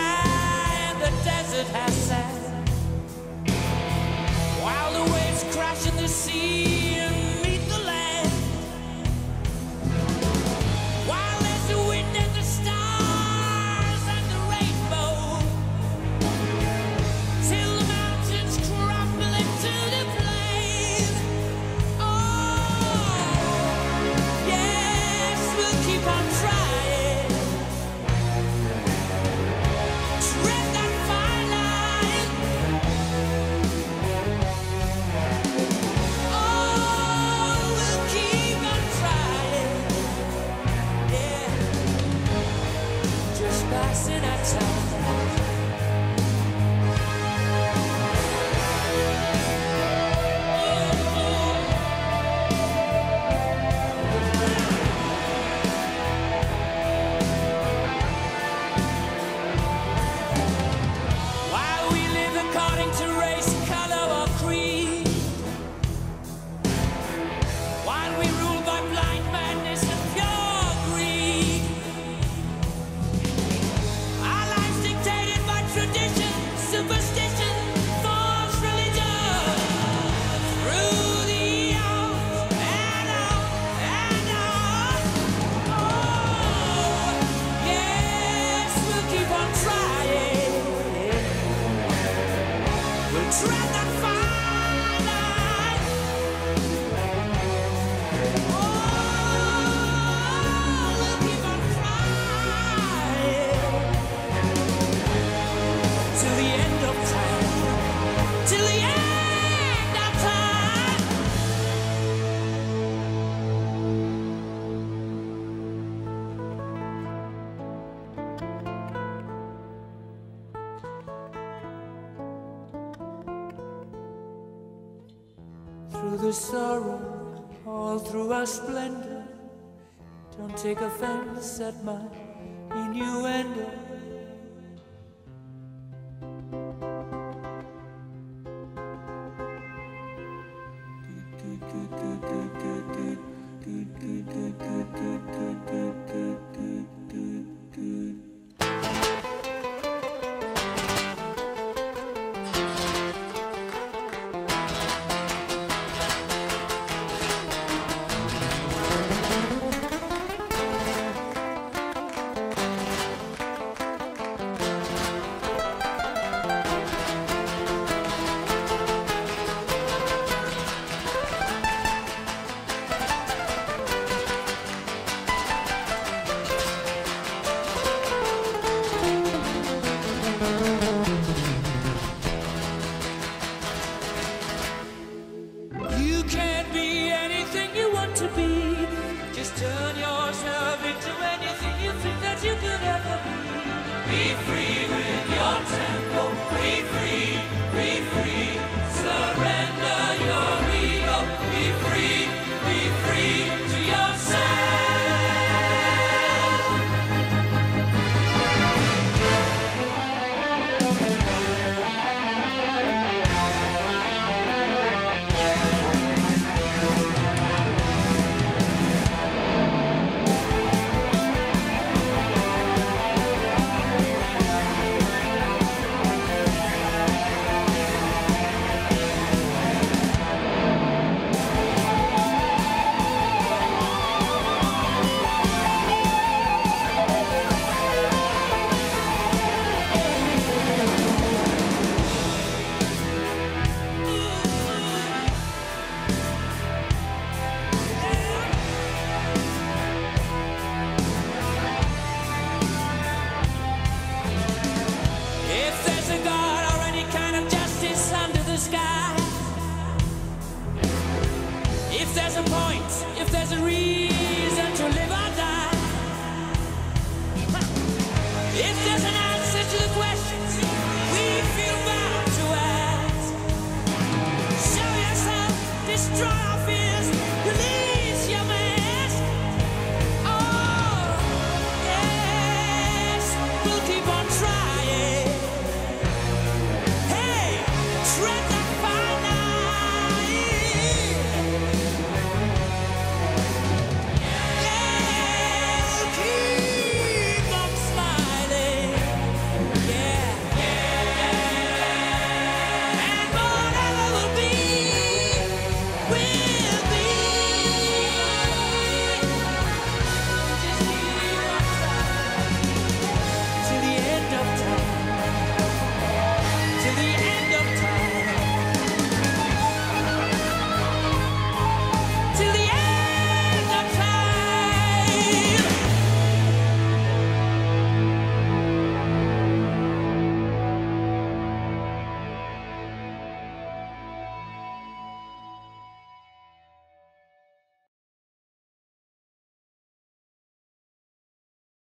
sky and the desert has sand, while the waves crash in the sea and meet the land, while there's the wind and the stars and the rainbow, till the mountains crumble into the plain. Oh, yes, we'll keep on trying. Tread that fine line. Oh, we'll keep on trying. Yeah, just passing our time. While we live according to race, color, or creed, while we rule by blind madness and pure greed, our lives dictated by tradition, superstition, false religion, through the hours and on and on. Oh, yes, we'll keep on trying. We'll tread that fine line. Oh, we'll keep on trying till the end of time. Till the end of time. Through the sorrow, all through our splendor, don't take offense at my innuendo. You can't be anything you want to be. Just turn yourself into anything you think that you could ever be. Be free with your tempo. Be free, be free. Surrender your ego. Be free to yourself. If there's a God